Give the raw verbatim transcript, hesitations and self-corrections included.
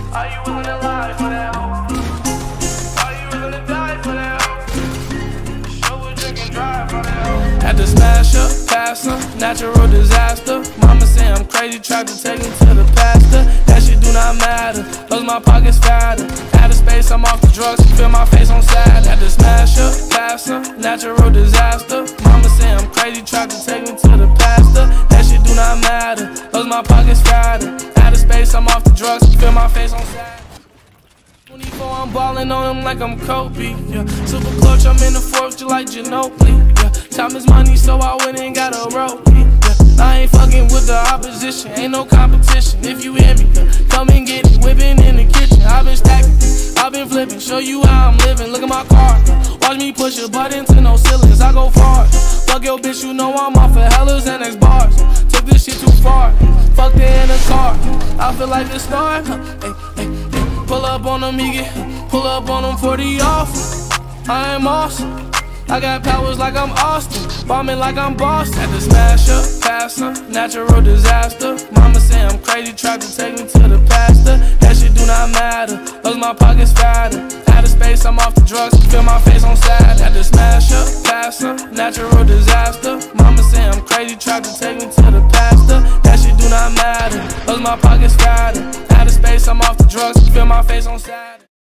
Are you willing to lie for that hoe? Are you willing to die for that hoe? Show a drink and drive for that hoe. Had to smash up, pass her, natural disaster. Mama say I'm crazy, tried to take me to the pastor. That shit do not matter, cause my pockets fatter. Out of space, I'm off the drugs, feel my face on sad. Had to smash up, pass her, natural disaster. Mama say I'm crazy, tried to take me to the pastor. That shit do not matter, cause my pockets fatter. Out of space, I'm off the drugs, feel my face on sad. twenty-four, I'm ballin' on them like I'm Kobe, yeah. Super clutch, I'm in the fourth, just like Ginobili, yeah. Time is money, so I went and got a roadie, yeah. I ain't fucking with the opposition, ain't no competition. If you hear me, yeah, come and get it, whipping in the kitchen. I've been stacking, I've been flipping, show you how I'm living. Look at my car, yeah. Watch me push a button to no ceilings, I go far, yeah. Fuck your bitch, you know I'm off of Hellas and X bars, yeah. Took this shit too far, yeah. Fucked it in the car, yeah. I feel like a star, yeah. Hey, hey. Pull up on them, he get, pull up on them forty off. I am awesome, I got powers like I'm Austin, bombing like I'm Boston. Had to smash up, pass her, natural disaster. Mama say I'm crazy, tried to take me to the pastor. That shit do not matter, cause my pockets fatter. Out of space, I'm off the drugs, feel my face on sad. Had to smash up, pass her, natural disaster. Mama say I'm crazy, tried to take me to the pastor. That shit do not matter, cause my pockets fatter. Out of space, I'm off the drugs, feel my face on sad.